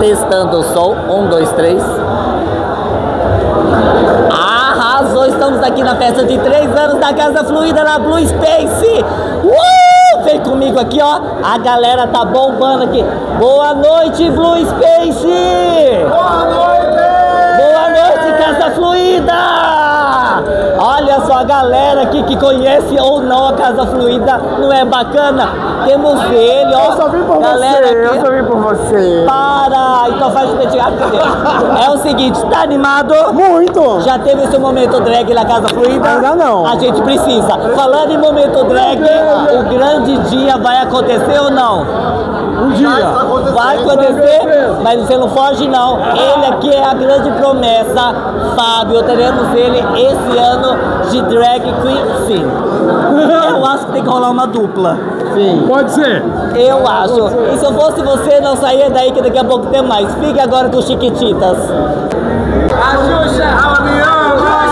Testando o som, 1, 2, 3. Arrasou, estamos aqui na festa de 3 anos da Casa Fluida na Blue Space. Vem comigo aqui, ó. A galera tá bombando aqui. Boa noite, Blue Space! Boa noite! Boa noite, Casa Fluida! Olha só a galera aqui que conhece ou não a Casa Fluida, não é bacana? Temos ele, ó. Eu só vim por galera você, aqui. eu só vim por você. Para! Então faz o penteado. É o seguinte, tá animado? Muito! Já teve seu momento drag na Casa Fluida? Ainda não. A gente precisa. Falando em momento drag, o grande dia vai acontecer ou não? Um dia. Vai acontecer, mas você não foge não. Ele aqui é a grande promessa, Fábio. Teremos ele esse ano de drag queen, sim. Eu acho que tem que rolar uma dupla. Sim. Pode ser. Eu acho. E se eu fosse você, não saía daí que daqui a pouco tem mais. Fique agora com Chiquititas. A Xuxa, a União!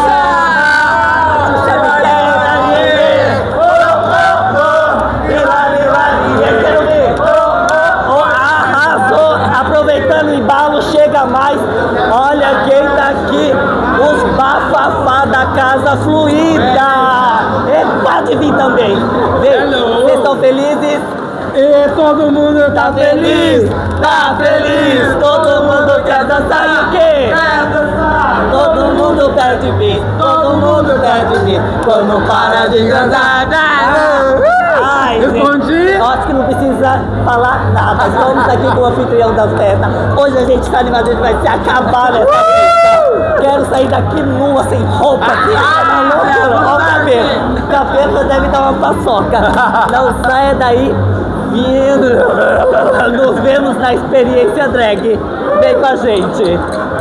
Aproveitando o embalo, chega mais. Olha quem tá aqui, os bafafá da Casa Fluida. Pode vir também. Vem. Vocês estão felizes? E todo mundo tá feliz! Tá feliz. Todo mundo quer dançar e o quê? Quer dançar! Todo mundo quer de mim. Todo mundo quer de mim. Quando para de cantar. Ai, respondi? Acho que não precisa falar nada. Estamos aqui com o anfitrião da festa. Hoje a gente tá animado, a gente vai se acabar nessa festa. Quero sair daqui nua, sem roupa. Olha o cabelo. O cabelo deve dar uma paçoca. Não saia daí vindo. Nos vemos na experiência drag. Vem com a gente.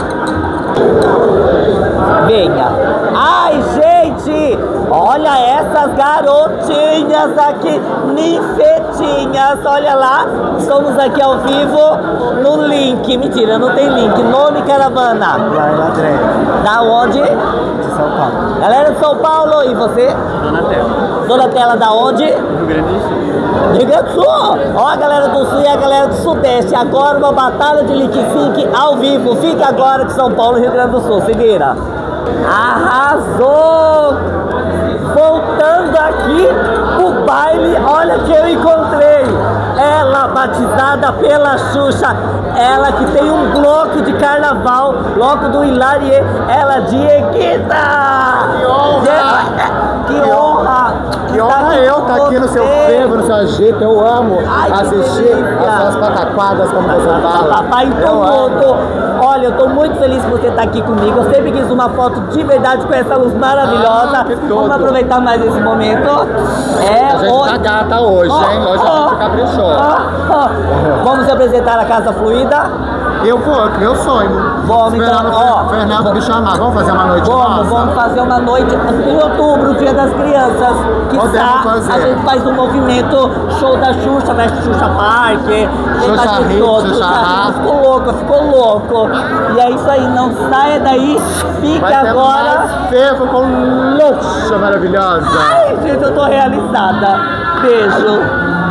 Venha. Ai, gente, olha essas garotinhas aqui, ninfetinhas, olha lá, estamos aqui ao vivo no link, mentira, não tem link, Nome Caravana. Vai lá, André. Da onde? De São Paulo. Galera de São Paulo, e você? Donatella. Donatella da onde? Rio Grande do Sul. Rio Grande do Sul! Ó a galera do Sul e a galera do Sudeste. Agora uma batalha de lip sync ao vivo. Fica agora de São Paulo e Rio Grande do Sul. Se vira. Arrasou! Voltando aqui o baile, olha que eu encontrei. Ela batizada pela Xuxa. Ela que tem um bloco de carnaval, bloco do Hilarie. Ela Dieguita! Que honra! Que honra! Que honra eu estar aqui no seu fervo, no seu agito. Eu amo assistir as suas pataquadas, como você fala. Papai, então olha, eu tô muito feliz por você estar aqui comigo. Eu sempre quis uma foto de verdade com essa luz maravilhosa. Vamos aproveitar mais esse momento. A gente tá gata hoje, hein? Hoje a gente caprichou. Vamos apresentar a Casa Fluida. Eu vou, meu sonho. Vamos então, ó. Fernando me chamar, vamos fazer uma noite nossa? Vamos fazer uma noite em outubro, Dia das Crianças. A gente faz um movimento, show da Xuxa, veste Xuxa Park. Xuxa Rio, ficou louco. E é isso aí, não saia daí, fica agora. Fervo com luxo maravilhosa. Ai, gente, eu tô realizada. Beijo.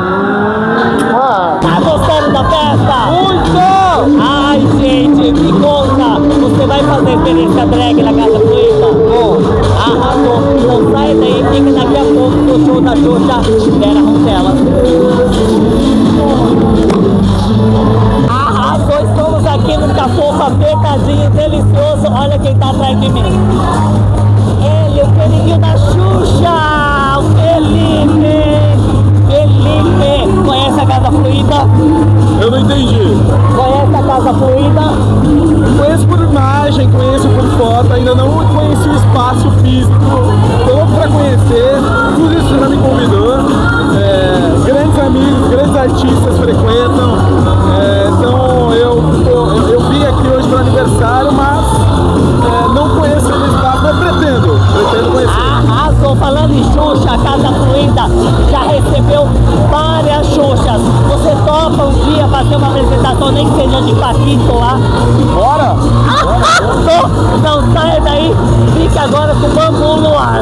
Tá gostando da festa? Muito! Ai, gente, me conta, você vai fazer experiência drag na Casa Fluida? Arrasou. Então sai daí, fica daqui a pouco no show da Xuxa, Vera Roncella. Arrasou, estamos aqui no Cafofa apertadinho e delicioso. Olha quem tá atrás de mim. Ele, o queridinho da Xuxa, o Felipe. Felipe, conhece a Casa Fluida? Eu não entendi. Conhece a Casa Fluida? Conheço por imagem, conheço por foto, ainda não conheci o espaço físico. Tô louco pra conhecer, tudo isso já me convidou. Grandes amigos, grandes artistas frequentam. Então eu vim aqui hoje para o aniversário, mas não conheço o espaço, mas pretendo conhecer. Arrasou, falando em Xuxa, a Casa Fluida já recebeu várias Xuxas. Você topa um dia fazer uma apresentação, nem que seja de Paquito lá? Bora! Arrasou! Não saia daí, fica agora com o bambu no ar.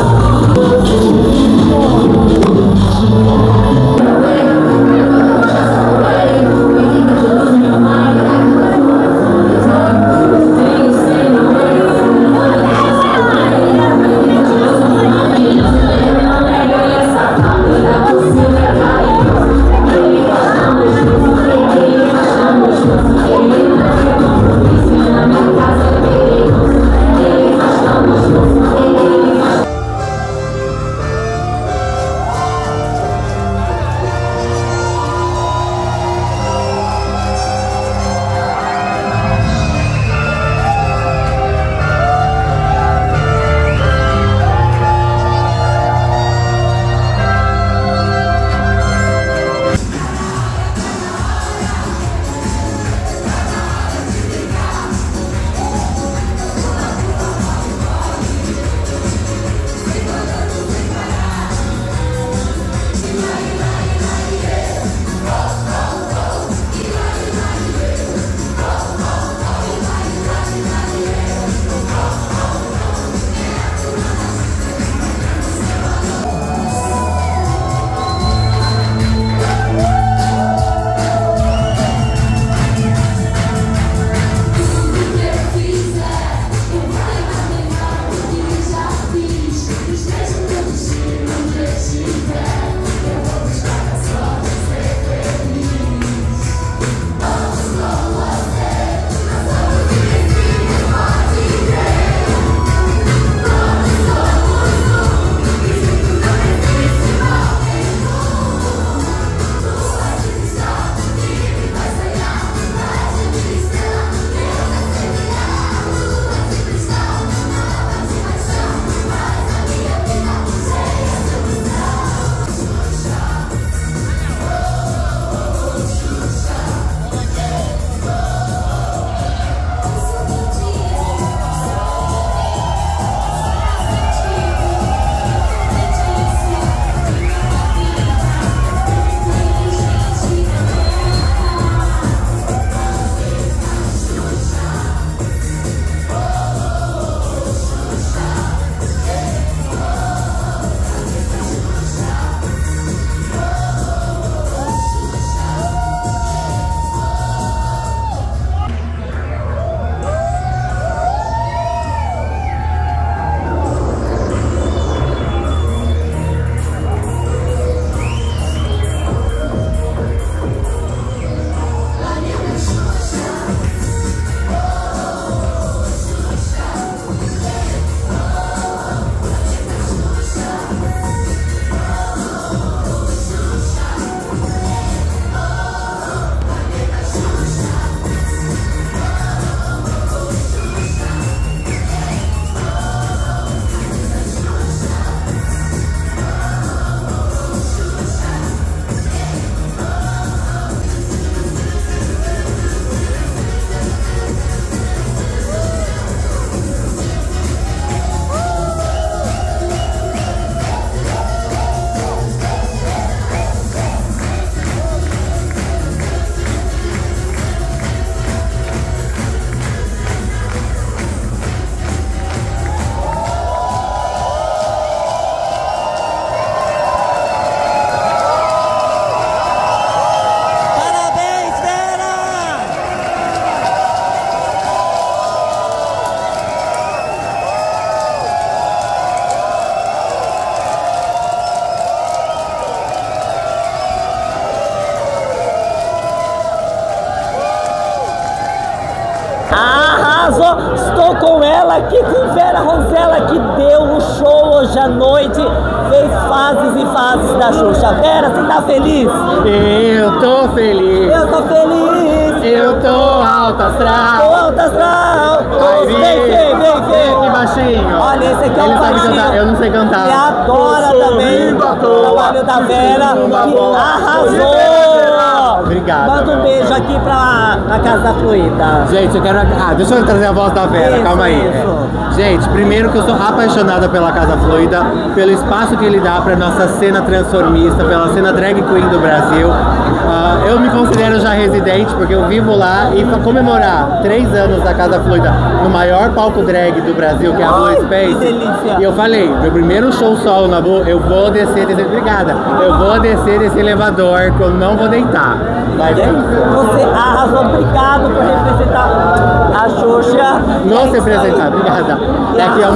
aqui com Vera Ronzella, que deu um show hoje à noite, fez fases e fases da Xuxa. Vera, você tá feliz? Eu tô feliz. Eu tô feliz. Eu tô alto astral. Tô alto astral. Vem. Que baixinho. Olha, esse aqui é Ele o sabe baixinho. cantar, eu não sei cantar. Ele adora também o trabalho da Vera, que arrasou. Obrigado. Manda um beijo aqui pra Casa Fluida. Gente, eu quero... deixa eu trazer a voz da Vera, Isso, calma aí. isso. Gente, primeiro que eu sou apaixonada pela Casa Fluida, pelo espaço que ele dá pra nossa cena transformista, pela cena drag queen do Brasil. Eu me considero já residente, porque eu vivo lá, e pra comemorar 3 anos da Casa Fluida no maior palco drag do Brasil, que é a Blue Space. Que delícia. E eu falei, meu primeiro show solo na Blue, eu vou descer desse... Obrigada. Eu vou descer desse elevador, que eu não vou deitar. Mas é isso. Você arrasou, obrigado por representar a Xuxa. Não se representar, obrigada. É que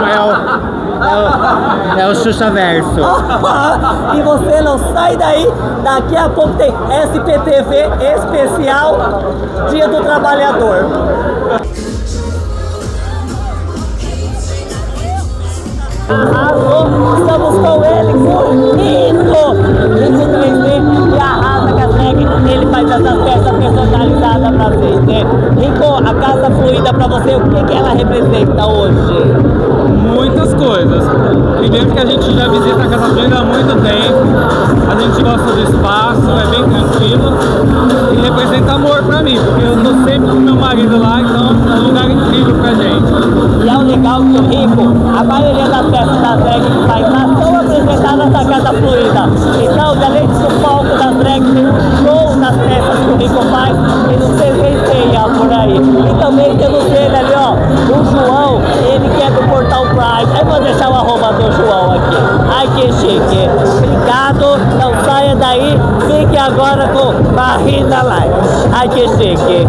é o Xuxa verso. E você não sai daí, daqui a pouco tem SPTV especial Dia do Trabalhador. Arrasou, estamos com ele, com Rico 3D, que arrasa com as drag, ele faz essas peças personalizadas pra vocês, né? Rico, a Casa Fluida pra você, o que ela representa hoje? Muitas coisas. Primeiro que a gente já visita a Casa Fluida há muito tempo, a gente gosta do espaço, é bem tranquilo e representa amor pra mim, porque eu tô sempre com meu marido lá, então é um lugar incrível pra gente. E é o legal que o Rico, a maioria das peças da drag que faz lá são apresentadas na Casa Fluida. Então, além do palco das drag, tem um show das peças que o Rico faz e não presenteia por aí. E também temos ele ali, ó, o João, ele que é do Portal Prime. Eu vou deixar o arroba do João aqui. Ai, que chique. Obrigado, não saia daí, fique agora com Marina Live. Ai, que chique.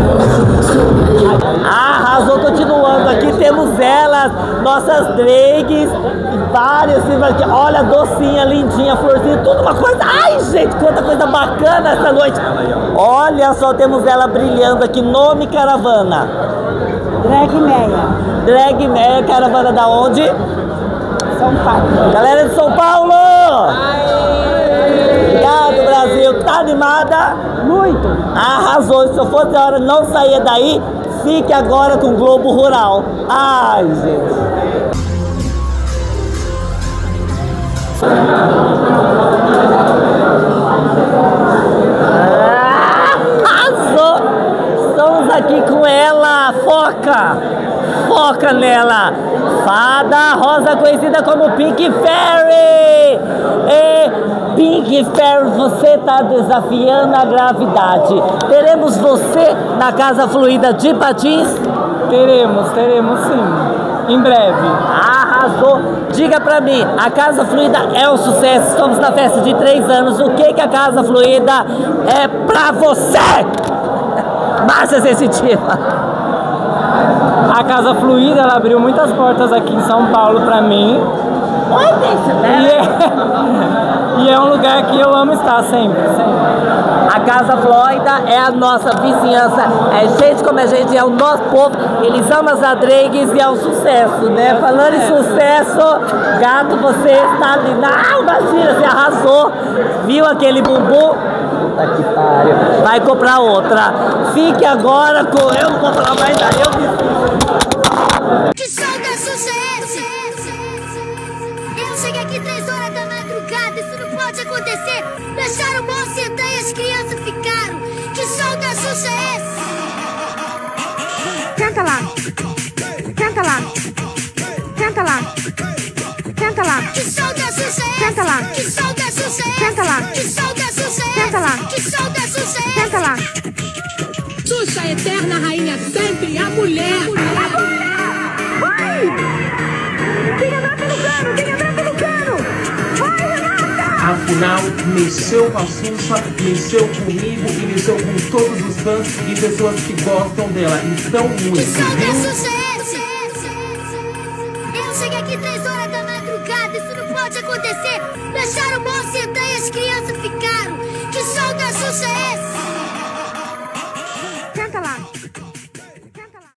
Arrasou, continuando aqui, temos elas, nossas drags, várias, olha, docinha, lindinha, florzinha, tudo uma coisa, ai gente, quanta coisa bacana essa noite. Olha só, temos ela brilhando aqui, nome Caravana. Drag Meia. Drag Meia, caravana da onde? São Paulo. Galera de São Paulo! Obrigado, Brasil, tá animada? Muito. Arrasou, se eu fosse a hora não sair daí, fique agora com o Globo Rural. Ai, gente. Arrasou! Estamos aqui com ela, foca nela. Fada rosa conhecida como Pink Fairy. Pink Fairy, você está desafiando a gravidade. Teremos você na Casa Fluida de Patins? Teremos sim, em breve. Arrasou! Diga pra mim, a Casa Fluida é um sucesso, estamos na festa de 3 anos, o que a Casa Fluida é pra você? Massa sensitiva! A Casa Fluida, ela abriu muitas portas aqui em São Paulo pra mim. Oi, deixa, né? E é um lugar que eu amo estar sempre. A Casa Fluida é a nossa vizinhança, é gente como a gente, é o nosso povo, eles amam as drags e é um sucesso, né? Falando em sucesso, gato, você está ali, não, imagina, você arrasou, viu aquele bumbum? Puta que pariu, vai comprar outra, fique agora com, eu não vou falar mais daí, eu me... Que som da Xuxa é esse? Eu cheguei aqui 3 horas da madrugada, isso não pode acontecer. Deixaram o bom sentar e as crianças ficaram. Que som da Xuxa é esse? Senta lá. Senta lá. Senta lá. Senta lá. Que som da Xuxa é esse? Senta lá. Que som da Xuxa é esse? Senta lá. Que som da Xuxa é esse? Senta lá. Que som da Xuxa é esse? Senta lá. Xuxa, eterna rainha, sempre a mulher. Vai! Tem que andar pelo cano, tem que andar pelo cano! Vai, Renata! Afinal, mexeu com a Xuxa, mexeu comigo e mexeu com todos os fãs e pessoas que gostam dela. Então, Que muito, som da viu? Xuxa é esse? Eu cheguei aqui 3 horas da madrugada, isso não pode acontecer. Deixaram o bom sentar